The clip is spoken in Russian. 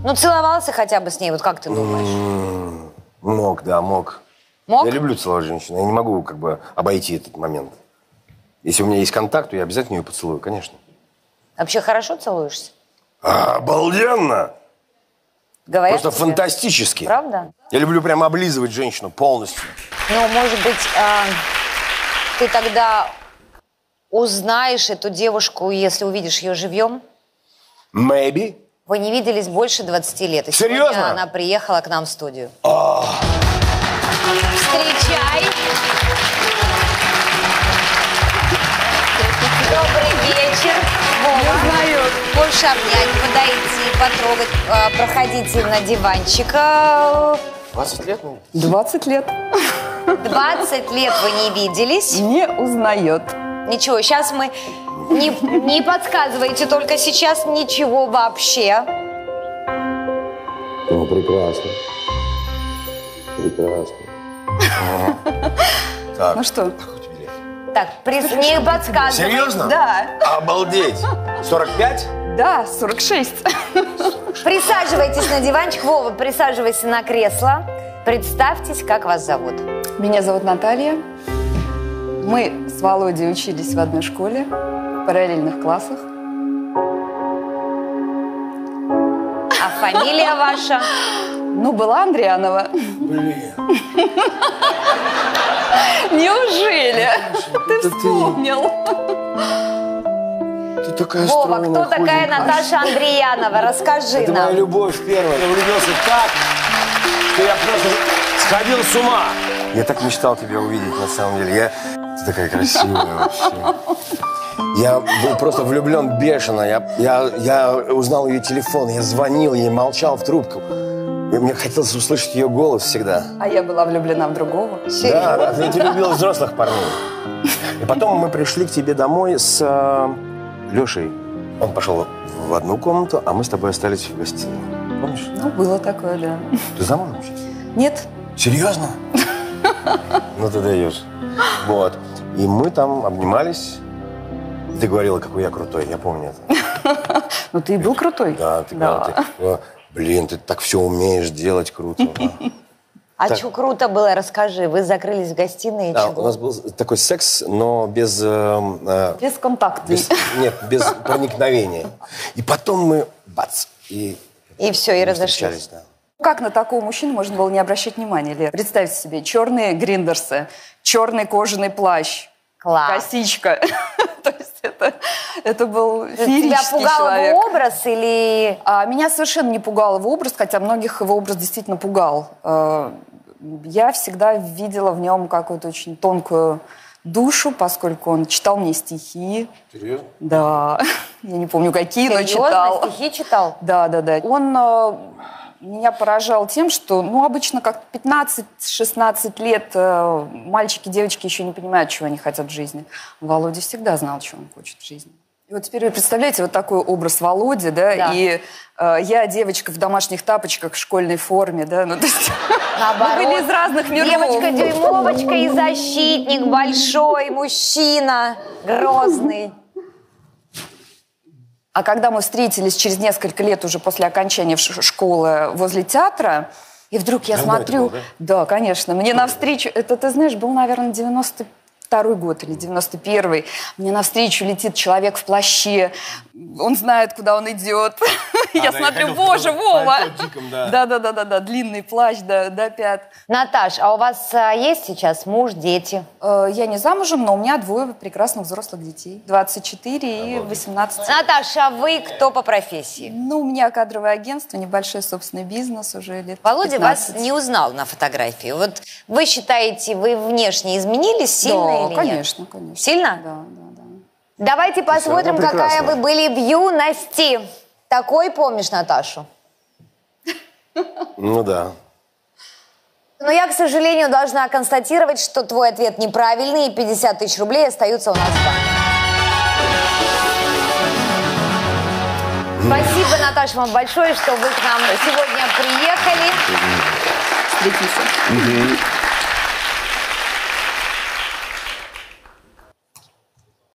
Ну, целовался хотя бы с ней, вот как ты думаешь? Мог, да, мог. Мог? Я люблю целовать женщину, я не могу как бы обойти этот момент. Если у меня есть контакт, то я обязательно ее поцелую, конечно. Вообще хорошо целуешься? Обалденно! Говорят Просто тебе? фантастически. Правда? Я люблю прямо облизывать женщину полностью. Ну, может быть, ты тогда узнаешь эту девушку, если увидишь ее живьем? Maybe. Вы не виделись больше 20 лет. И Серьезно? сегодня она приехала к нам в студию. Встречай! Добрый вечер. Вова. Можешь обнять, подойти, потрогать. Проходите на диванчик. 20 лет, ну? 20 лет. 20 лет вы не виделись. Не узнает. Ничего, сейчас мы... Не подсказывайте только сейчас ничего вообще. Ну, прекрасно. Прекрасно. Так. Ну что? Так, не подсказывайте. Серьезно? Да. Обалдеть. 45? Да, 46. Присаживайтесь на диванчик. Вова, присаживайся на кресло. Представьтесь, как вас зовут. Меня зовут Наталья. Мы с Володей учились в одной школе, в параллельных классах. А фамилия ваша? Ну, была Андрианова. Блин. Неужели? Ты вспомнил. Ты такая Вова, стройная, кто такая худенькая. Наташа Андреянова? Расскажи Это моя нам. любовь первая. Я влюбился так, что я просто сходил с ума. Я так мечтал тебя увидеть, на самом деле. Ты такая красивая вообще. Я был просто влюблен бешено. Я узнал ее телефон, я звонил ей, молчал в трубку. И мне хотелось услышать ее голос всегда. А я была влюблена в другого. Да, ты любил взрослых парней. И потом мы пришли к тебе домой с Лешей. Он пошел в одну комнату, а мы с тобой остались в гостиной. Помнишь? Ну, было такое, да. Ты замужем сейчас? Нет. Серьезно? Ну ты даешь. Вот. И мы там обнимались. И ты говорила, какой я крутой, я помню это. Ну, ты и был крутой. Да, ты говорила, блин, ты так все умеешь делать круто. А Так. что круто было, расскажи. Вы закрылись в гостиной, и Да, чего? у нас был такой секс, но без... Бесконтактный. Нет, без проникновения. И потом мы, бац, И все, и мы разошлись. встречались, да. Как на такого мужчину можно было не обращать внимания, Лер? Представьте себе, черные гриндерсы, черный кожаный плащ, Класс. косичка. То есть это был Тебя феерический пугал человек. его образ или... А меня совершенно не пугал его образ, хотя многих его образ действительно пугал. Я всегда видела в нем какую-то очень тонкую душу, поскольку он читал мне стихи. Серьезно? Да, я не помню какие, но Серьезно? читал. Стихи читал? Да. Он меня поражал тем, что, обычно как 15-16 лет мальчики, девочки еще не понимают, чего они хотят в жизни. Володя всегда знал, чего он хочет в жизни. И вот теперь вы представляете вот такой образ Володи, да, и я девочка в домашних тапочках в школьной форме, да, то есть мы были из разных миров. Девочка-дюймовочка и защитник, большой мужчина, грозный. А когда мы встретились через несколько лет уже после окончания школы возле театра, и вдруг я смотрю... это было, да? Да, конечно. Мне навстречу... Это, ты знаешь, был, наверное, 92-й год или 91-й. Мне навстречу летит человек в плаще. Он знает, куда он идет. Я смотрю, боже, Вова! Да, длинный плащ до пят. Наташ, а у вас есть сейчас муж, дети? Я не замужем, но у меня двое прекрасных взрослых детей. 24 и 18. Наташа, а вы кто по профессии? Ну, у меня кадровое агентство, небольшой собственный бизнес уже лет Володя 15. вас не узнал на фотографии. Вот вы считаете, вы внешне изменились сильно или конечно, нет? конечно. Сильно? Да. Давайте посмотрим, равно какая прекрасна. вы были в юности. Такой помнишь Наташу? Ну да. Но я, к сожалению, должна констатировать, что твой ответ неправильный, и 50 тысяч рублей остаются у нас в банке. Спасибо, Наташа, вам большое, что вы к нам сегодня приехали. Встретимся.